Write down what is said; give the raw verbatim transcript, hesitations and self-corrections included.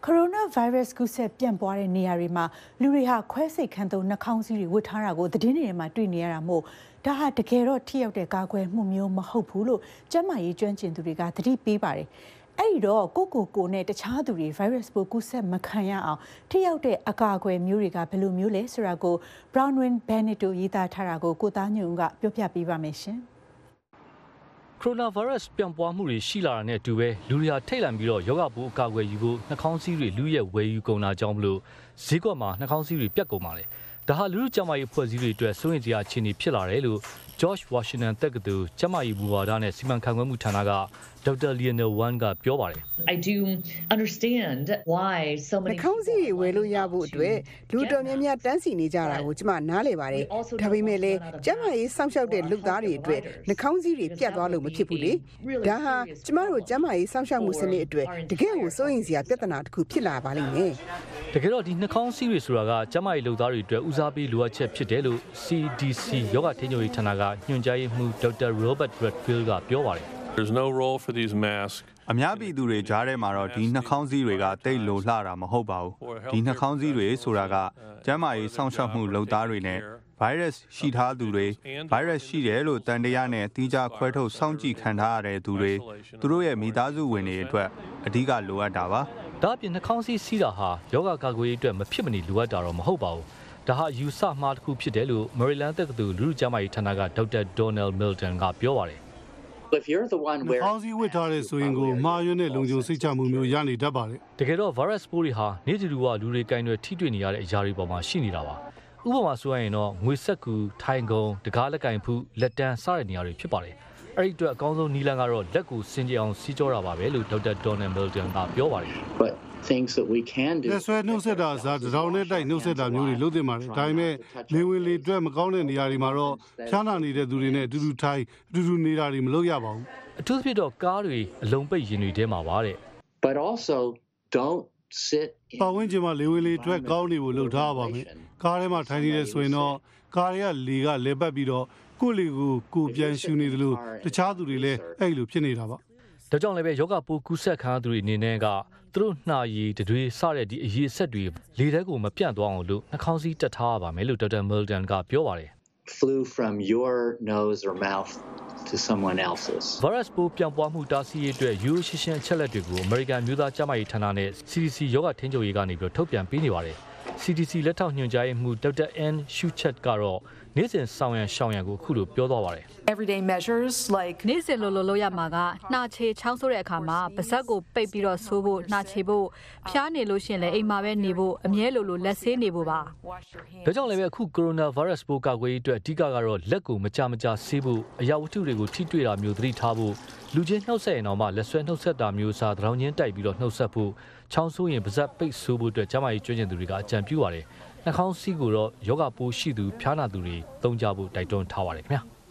Coronavirus ကူးစက်ပြန့်ပွားတဲ့နေရာတွေမှာလူတွေဟာခွဲစိတ်ခန်းသုံးနှာခေါင်းစည်းတွေဝတ်ထားတာကိုသတင်းတွေမှာတွေ့နေရတာမို့ဒါဟာတကယ်တော့ထိရောက်တဲ့ကာကွယ်မှုမျိုးမဟုတ်ဘူးလို့ကျန်းမာရေးကျွမ်းကျင်သူတွေကသတိပေးပါတယ်။အဲ့ဒီတော့ကိုကိုကိုနဲ့တခြားသူတွေ virus ပိုးကူးစက်မခံရအောင်ထိရောက်တဲ့အကာအကွယ်မျိုးတွေကဘယ်လိုမျိုးလဲဆိုတာကို Bronwyn Bennett တို့ရေးသားထားတာကိုကိုသားညွန့်ဦးကပြောပြပေးပါမယ်ရှင်။ Coronavirus ပြန်ပွားမှုတွေရှိလာတာနဲ့အတူပဲလူတွေဟာထိတ်လန့်ပြီးတော့ယောဂပိုးအကာအကွယ်ယူဖို့နှာခေါင်းစည်းတွေလူရဲ့ဝယ်ယူကုန်တာကြောင့်မလို့ဈေးကွက်မှာနှာခေါင်းစည်းတွေပြတ်ကုန်ပါလေ။ဒါဟာလူလူကျန်းမာရေးဖွဲ့စည်းတွေအတွက်စိုးရိမ်စရာအခြေအနေဖြစ်လာတယ်လို့ George Washington တက္ကသိုလ်ကျန်းမာရေးမူဝါဒနဲ့စီမံခန့်ခွဲမှုဌာနက Doctor Lionel Wan ကပြောပါတယ်။ I do understand why so many နှာခေါင်းစည်းတွေဝယ်လို့ရဖို့အတွက်လူတော်များများတန်းစီနေကြတာကိုကျမနားလည်ပါတယ်။ဒါပေမဲ့လည်းကျန်းမာရေးစောင့်ရှောက်တဲ့လူသားတွေအတွက်နှာခေါင်းစည်းတွေပြတ်သွားလို့မဖြစ်ဘူးလေ။ဒါဟာကျမတို့ကျန်းမာရေးစောင့်ရှောက်မှုစနစ်အတွက်တကယ်ကိုစိုးရိမ်စရာပြဿနာတစ်ခုဖြစ်လာပါလိမ့်မယ်။တကယ်တော့ဒီနှာခေါင်းစည်းတွေဆိုတာကကျန်းမာရေးလူသားတွေအတွက်ဦးစားပေးလိုအပ်ချက်ဖြစ်တယ်လို့ C D C ယောဂထိန်းချုပ်ရေးဌာနကညွှန်ကြားရေးမှူး Doctor Robert Redfield ကပြောပါတယ်။ There's no role for these masks. အများပြည်သူတွေကြားထဲမှာတော့ဒီနှာခေါင်းစည်းတွေကတိတ်လိုလှတာမဟုတ်ပါဘူးဒီနှာခေါင်းစည်းတွေဆိုတာကကျန်းမာရေးစောင့်ရှောက်မှုလုပ်သားတွေနဲ့ virus ရှိထားသူတွေ virus ရှိတယ်လို့တန်တရားနဲ့တီးခြားခွဲထုတ်စောင့်ကြည့်ခံထားရတဲ့သူတွေသူတို့ရဲ့မိသားစုဝင်တွေအတွက်အဓိကလိုအပ်တာပါဒါအပြင်နှာခေါင်းစည်းစီးတာဟာယောဂကာကွယ်ရေးအတွက်မဖြစ်မနေလိုအပ်တာတော့မဟုတ်ပါဘူးဒါဟာယူဆမှားတစ်ခုဖြစ်တယ်လို့ Maryland တက္ကသိုလ်လူထုကျန်းမာရေးဌာနက Doctor Donald Milton ကပြောပါတယ် If you're the one where ခေါင်းစည်းဝတ်ထားတဲ့ဆိုရင်ကိုမှားယွင်းတဲ့လုံခြုံစိတ်ချမှုမျိုးရနေတတ်ပါတယ်တကယ်တော့ virus ပိုးတွေဟာနေတူတူကလူတွေကင်တွေထိတွေ့နေရတဲ့အရာတွေပေါ်မှာရှိနေတာပါဥပမာဆိုရရင်တော့ငွေဆက်ကူထိုင်ကုန်တကားလက်ကင်ဖူးလက်တန်းစတဲ့နေရာတွေဖြစ်ပါတယ်အဲ့ဒီအတွက်အကောင်းဆုံးနီလန်ကတော့လက်ကိုစင်ကြအောင်စီးကြောတာပါပဲလို့ Doctor Donald Milton ကပြောပါတယ် But things that we can do လက်ဆွဲနှုတ်ဆက်တာစားတရောင်နဲ့တိုက်နှုတ်ဆက်တာမျိုးတွေလုပ်သင့်ပါတယ်ဒါပေမဲ့လေဝင်လေတွက်မကောင်းတဲ့နေရာတွေမှာတော့ဖြားနာနေတဲ့သူတွေနဲ့အတူတူထိုင်အတူတူနေတာတွေမလုပ်ရပါဘူးအထူးသဖြင့်တော့ကားတွေအလုံးပိတ်ရင်တွေထဲမှာပါတဲ့ But also don't sit ပတ်ဝန်းကျင်မှာလေဝင်လေတွက်ကောင်းနေဖို့လုပ်ထားပါမယ်ကားထဲမှာထိုင်နေတဲ့ဆိုရင်တော့ကားတွေကလေကလဲပတ်ပြီးတော့ကိုယ့်လေကိုကိုပြန်ရှူနေတယ်လို့တခြားသူတွေလည်းအဲ့လိုဖြစ်နေတာပါဒါကြောင့်လည်းပဲယောဂပိုးကူးစက်ခံသူတွေအနေနဲ့ကသူတို့နှာရည်တွေစတဲ့ဒီအရေးအဆက်တွေလေထဲကိုမပြန့်သွားအောင်လို့နှာခေါင်းစည်းတက်ထားရပါမယ်လို့ Doctor Milton ကပြောပါတယ် Flew from your nose or mouth to someone else's virus ပိုးပြန့်ပွားမှုတားဆီးရေးအတွက်ရိုးရှင်းရှင်းအချက်လက်တွေကို American မျိုးသားကျန်းမာရေးဌာနနဲ့ C D C ယောဂထိန်းချုပ်ရေးကနေပြီးထုတ်ပြန်ပေးနေပါတယ် C D C လက်ထောက်ညွှန်ကြားရေးမှူး Doctor Ann Schuchat ကတော့နေ့စဉ်ဆောင်ရန်ရှောင်ရန်ကိုအခုလိုပြောသွားပါတယ် Everyday measures like နေ့စဉ်လိုလိုလုပ်ရမှာကနှာချေချောင်းဆိုးတဲ့အခါမှာပါးစပ်ကိုပိတ်ပြီးတော့ဆိုးဖို့နှာချေဖို့ဖျားနေလို့ရှိရင်လည်းအိမ်မှာပဲနေဖို့အမြဲလိုလိုလက်ဆေးနေဖို့ပါဒါကြောင့်လည်းပဲအခု coronavirus ပိုးကာကွယ်ရေးအတွက်အဓိကကတော့လက်ကိုမကြမကြာဆေးဖို့အရာဝတ္ထုတွေကိုထိတွေ့တာမျိုးသတိထားဖို့လူချင်းနှုတ်ဆက်ရင်တော့မှလက်ဆွဲနှုတ်ဆက်တာမျိုးစားတောင်ချင်းတိုက်ပြီးတော့နှုတ်ဆက်ဖို့ချောင်းဆိုးရင်ပါးစပ်ပိတ်ဆိုးဖို့အတွက်ကျန်းမာရေးကျွမ်းကျင်သူတွေကအကြံပြုပါတယ်နှာခေါင်းစည်းကိုတော့ယောဂပိုးရှိသူဖျားနာသူတွေသုံးကြဖို့တိုက်တွန်းထားပါတယ်ခင်ဗျာ